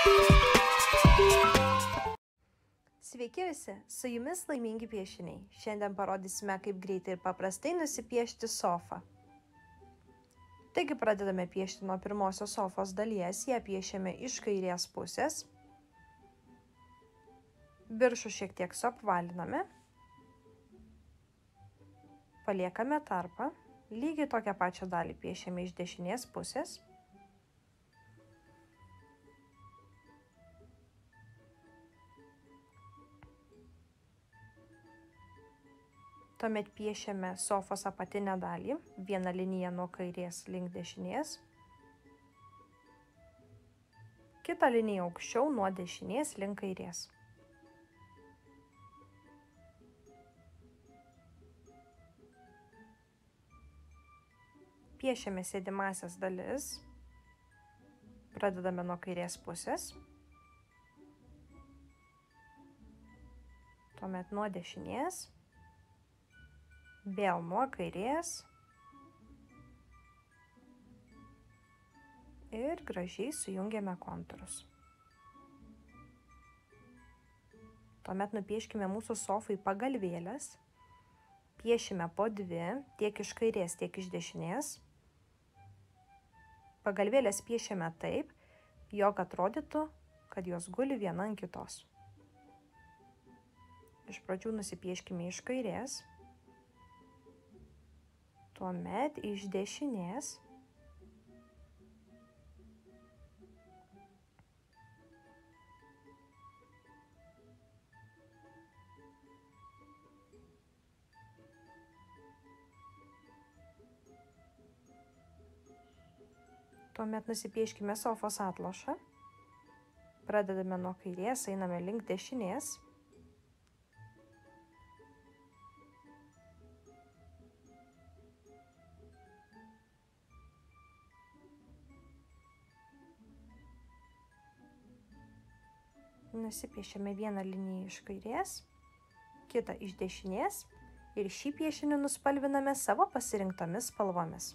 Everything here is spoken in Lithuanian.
Sveiki visi, su jumis laimingi piešiniai. Šiandien parodysime, kaip greitai ir paprastai nusipiešti sofą. Taigi pradedame piešti nuo pirmosios sofos dalies, ją piešiame iš kairės pusės. Viršų šiek tiek suapvaliname. Paliekame tarpą. Lygiai tokią pačią dalį piešiame iš dešinės pusės. Tuomet piešiame sofos apatinę dalį, vieną liniją nuo kairės link dešinės, kitą liniją aukščiau nuo dešinės link kairės. Piešiame sėdimąsias dalis, pradedame nuo kairės pusės, tuomet nuo dešinės, vėl nuo kairės ir gražiai sujungiame kontūrus. Tuomet nupieškime mūsų sofai pagalvėles, piešime po dvi, tiek iš kairės, tiek iš dešinės. Pagalvėlės piešiame taip, jog atrodytų, kad jos guli viena ant kitos. Iš pradžių nusipieškime iš kairės, tuomet iš dešinės. Tuomet nusipieškime sofos atlošą. Pradedame nuo kairės, einame link dešinės. Nusipiešiame vieną liniją iš kairės, kitą iš dešinės ir šį piešinį nuspalviname savo pasirinktomis spalvomis.